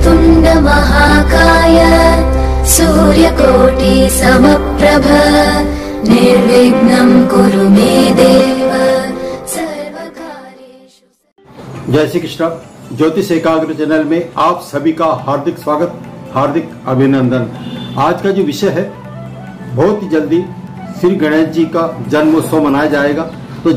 वक्रतुण्ड महाकाय सूर्यकोटि समप्रभ निर्विघ्नं कुरु मे देव सर्वकार्येषु। जय श्री कृष्ण। ज्योतिष एकाग्र चैनल में आप सभी का हार्दिक स्वागत, हार्दिक अभिनंदन। आज का जो विषय है, बहुत ही जल्दी श्री गणेश जी का जन्मोत्सव मनाया जाएगा। तो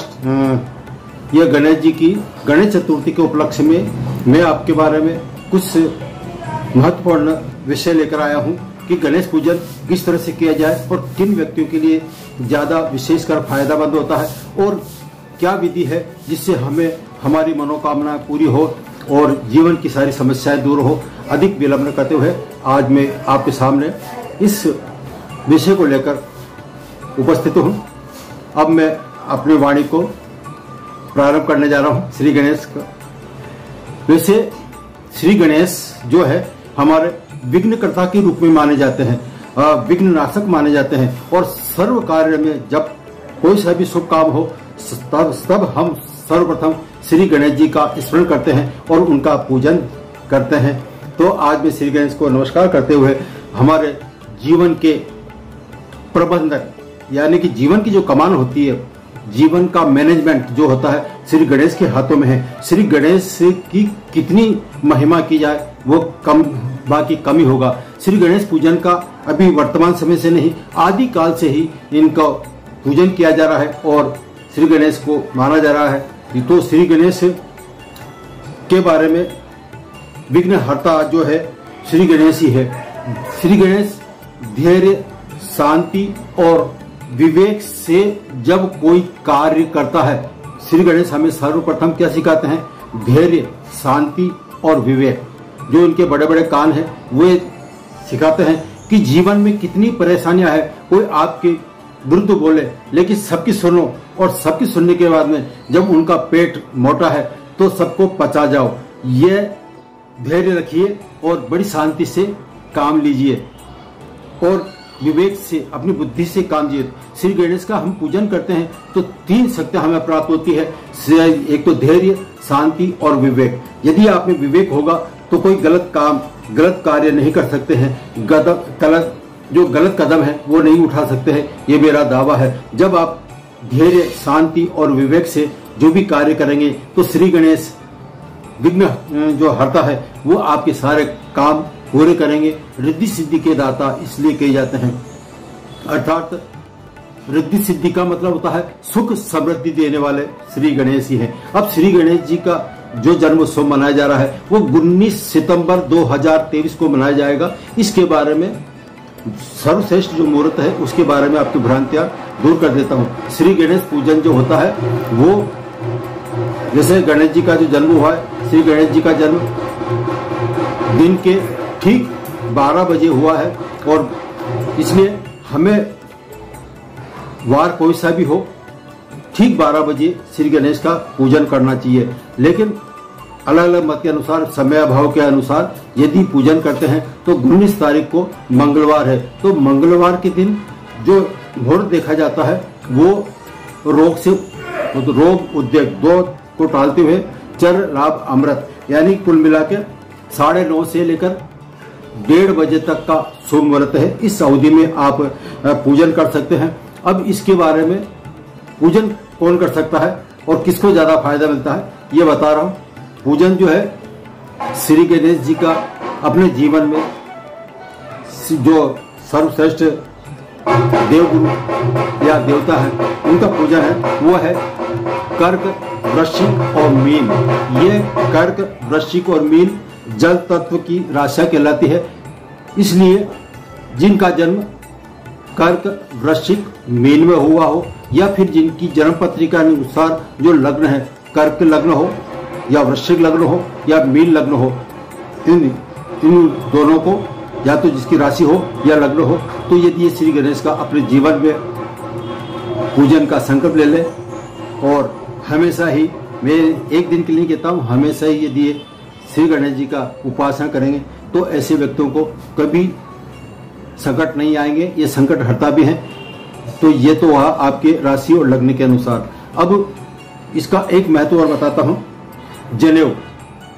यह गणेश जी की गणेश चतुर्थी के उपलक्ष्य में मैं आपके बारे में कुछ महत्वपूर्ण विषय लेकर आया हूं कि गणेश पूजन किस तरह से किया जाए और किन व्यक्तियों के लिए ज्यादा विशेषकर फायदेमंद होता है और क्या विधि है जिससे हमें हमारी मनोकामना पूरी हो और जीवन की सारी समस्याएं दूर हो। अधिक विलंब न करते हुए आज मैं आपके सामने इस विषय को लेकर उपस्थित हूं। अब मैं अपनी वाणी को प्रारंभ करने जा रहा हूं श्री गणेश का। वैसे श्री गणेश जो है हमारे विघ्नकर्ता के रूप में माने जाते हैं, विघ्न नाशक माने जाते हैं और सर्व कार्य में जब कोई सा भी शुभ काम हो तब हम सर्वप्रथम श्री गणेश जी का स्मरण करते हैं और उनका पूजन करते हैं। तो आज मैं श्री गणेश को नमस्कार करते हुए हमारे जीवन के प्रबंधक यानी कि जीवन की जो कमान होती है, जीवन का मैनेजमेंट जो होता है श्री गणेश के हाथों में है। श्री गणेश की कितनी महिमा की जाए वो बाकी कम ही होगा। श्री गणेश पूजन का अभी वर्तमान समय से नहीं, आदि काल से ही इनका पूजन किया जा रहा है और श्री गणेश को माना जा रहा है। तो श्री गणेश के बारे में विघ्नहर्ता जो है श्री गणेश ही है। श्री गणेश धैर्य, शांति और विवेक से जब कोई कार्य करता है, श्री गणेश हमें सर्वप्रथम क्या सिखाते हैं? धैर्य, शांति और विवेक। जो इनके बड़े बड़े कान हैं वे सिखाते हैं कि जीवन में कितनी परेशानियां हैं। कोई आपके विरुद्ध बोले लेकिन सबकी सुनो और सबकी सुनने के बाद में जब उनका पेट मोटा है तो सबको पचा जाओ। ये धैर्य रखिए और बड़ी शांति से काम लीजिए और विवेक से, अपनी बुद्धि से काम लीजिए। श्री गणेश का हम पूजन करते हैं तो 3 शक्तियां हमें प्राप्त होती है। एक तो धैर्य, शांति और विवेक। यदि आप में विवेक होगा तो कोई गलत काम, गलत कार्य नहीं कर सकते हैं। जो गलत कदम है वो नहीं उठा सकते हैं, ये मेरा दावा है। जब आप धैर्य, शांति और विवेक से जो भी कार्य करेंगे तो श्री गणेश विघ्न जो हरता है वो आपके सारे काम पूरे करेंगे। रिद्धि सिद्धि के दाता इसलिए कहे जाते हैं, अर्थात रिद्धि सिद्धि का मतलब होता है सुख समृद्धि देने वाले श्री गणेश ही हैं। अब श्री गणेश जी का जो जन्मोत्सव मनाया जा रहा है वो 19 सितंबर 2023 को मनाया जाएगा। इसके बारे में सर्वश्रेष्ठ जो मुहूर्त है उसके बारे में आपकी भ्रांतियां दूर कर देता हूँ। श्री गणेश पूजन जो होता है वो जैसे गणेश जी का जो जन्म हुआ है, श्री गणेश जी का जन्म दिन के ठीक 12 बजे हुआ है और इसलिए हमें वार कोई सा भी हो ठीक 12 बजे श्री गणेश का पूजन करना चाहिए। लेकिन अलग अलग मत के अनुसार, समय अभाव के अनुसार यदि पूजन करते हैं तो 19 तारीख को मंगलवार है, तो मंगलवार के दिन जो मुहूर्त देखा जाता है वो रोग उद्योग 2 को टालते हुए चर लाभ अमृत यानी कुल मिला के 9:30 से लेकर 1:30 बजे तक का शुभ मुहूर्त है। इस अवधि में आप पूजन कर सकते हैं। अब इसके बारे में पूजन कौन कर सकता है और किसको ज्यादा फायदा मिलता है ये बता रहा हूं। पूजन जो है श्री गणेश जी का अपने जीवन में जो सर्वश्रेष्ठ देवगुरु या देवता है उनका पूजन है वो है कर्क, वृश्चिक और मीन। ये कर्क, वृश्चिक और मीन जल तत्व की राशियां कहलाती है। इसलिए जिनका जन्म कर्क, वृश्चिक, मीन में हुआ हो या फिर जिनकी जन्म पत्रिका अनुसार जो लग्न है, कर्क लग्न हो या वृश्चिक लग्न हो या मीन लग्न हो, इन दोनों को या तो जिसकी राशि हो या लग्न हो, तो यदि ये श्री गणेश का अपने जीवन में पूजन का संकल्प ले ले और हमेशा ही, मैं एक दिन के लिए कहता हूँ, हमेशा ही यदि श्री गणेश जी का उपासना करेंगे तो ऐसे व्यक्तियों को कभी संकट नहीं आएंगे। ये संकट हरता भी है। तो ये तो वह आपके राशि और लग्न के अनुसार। अब इसका एक महत्व और बताता हूँ। जनेऊ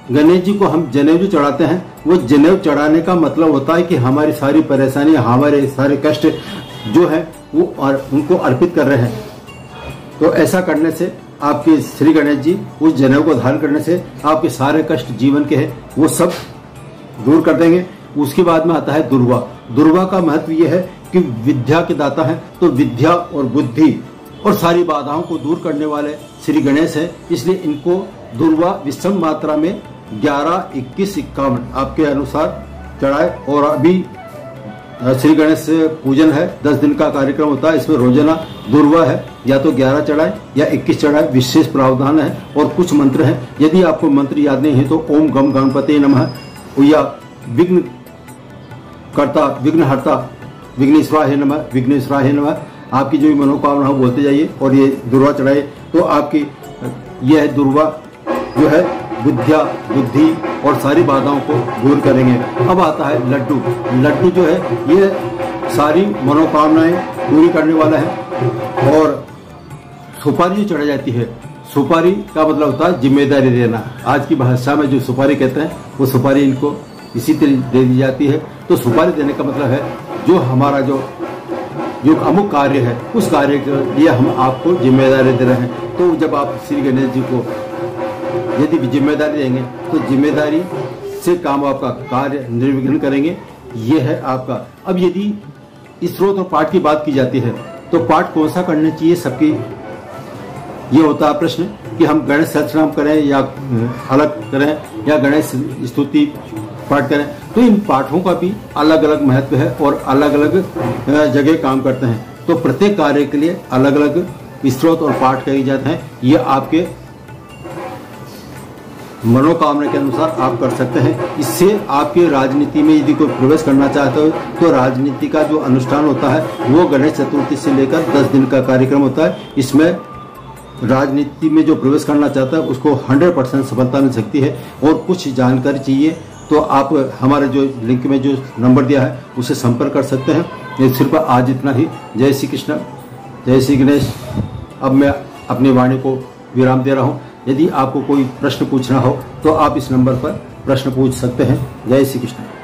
गणेश जी को हम जनेऊ जो चढ़ाते हैं, वो जनेऊ चढ़ाने का मतलब होता है कि हमारी सारी परेशानी, हमारे सारे कष्ट जो है वो उनको अर्पित कर रहे हैं। तो ऐसा करने से आपके श्री गणेश जी उस जनेऊ को धारण करने से आपके सारे कष्ट जीवन के हैं वो सब दूर कर देंगे। उसके बाद में आता है दुर्वा। दुर्वा का महत्व यह है कि विद्या के दाता है, तो विद्या और बुद्धि और सारी बाधाओं को दूर करने वाले श्री गणेश है, इसलिए इनको दुर्वा विषम मात्रा में 11, 21, 51 आपके अनुसार चढ़ाए। और अभी श्री गणेश पूजन है, 10 दिन का कार्यक्रम होता है, इसमें रोजाना दुर्वा है, या तो 11 चढ़ाए या 21 चढ़ाए, विशेष प्रावधान है। और कुछ मंत्र हैं, यदि आपको मंत्र याद नहीं है तो ओम गम गणपति नमः या विघ्न कर्ता विघ्नहर्ता विघ्नेश्वराय नमः विघ्नेश्वराय नमः, आपकी जो भी मनोकामना हो बोलते जाइए और ये दुर्वा चढ़ाइए, तो आपकी यह दुर्वा जो है विद्या, बुद्धि और सारी बाधाओं को दूर करेंगे। अब आता है लड्डू। लड्डू जो है ये सारी मनोकामनाएं पूरी करने वाला है। और सुपारी जो चढ़ाई जाती है, सुपारी का मतलब होता है जिम्मेदारी देना। आज की भाषा में जो सुपारी कहते हैं वो सुपारी इनको इसी तरह दे दी जाती है। तो सुपारी देने का मतलब है जो हमारा जो अमुक कार्य है उस कार्य के लिए हम आपको जिम्मेदारी दे रहे हैं। तो जब आप श्री गणेश जी को यदि जिम्मेदारी देंगे तो जिम्मेदारी से काम आपका कार्य निर्विघ्न करेंगे, ये है आपका। अब यदि इस स्रोत और पाठ की बात की जाती है तो पाठ कौन सा करना चाहिए, सबकी ये होता है प्रश्न कि हम गणेश सहस्त्रनाम करें या अलग करें या गणेश स्तुति पाठ करें। तो इन पाठों का भी अलग अलग महत्व है और अलग अलग जगह काम करते हैं। तो प्रत्येक कार्य के लिए अलग अलग स्त्रोत और पाठ किए जाते हैं। ये आपके मनोकामना के अनुसार आप कर सकते हैं। इससे आपके राजनीति में यदि कोई प्रवेश करना चाहते हो तो राजनीति का जो अनुष्ठान होता है वो गणेश चतुर्थी से लेकर 10 दिन का कार्यक्रम होता है। इसमें राजनीति में जो प्रवेश करना चाहता है उसको 100% सफलता मिल सकती है। और कुछ जानकारी चाहिए तो आप हमारे जो लिंक में जो नंबर दिया है उससे संपर्क कर सकते हैं। ये सिर्फ आज इतना ही। जय श्री कृष्ण, जय श्री गणेश। अब मैं अपनी वाणी को विराम दे रहा हूँ। यदि आपको कोई प्रश्न पूछना हो तो आप इस नंबर पर प्रश्न पूछ सकते हैं। जय श्री कृष्ण।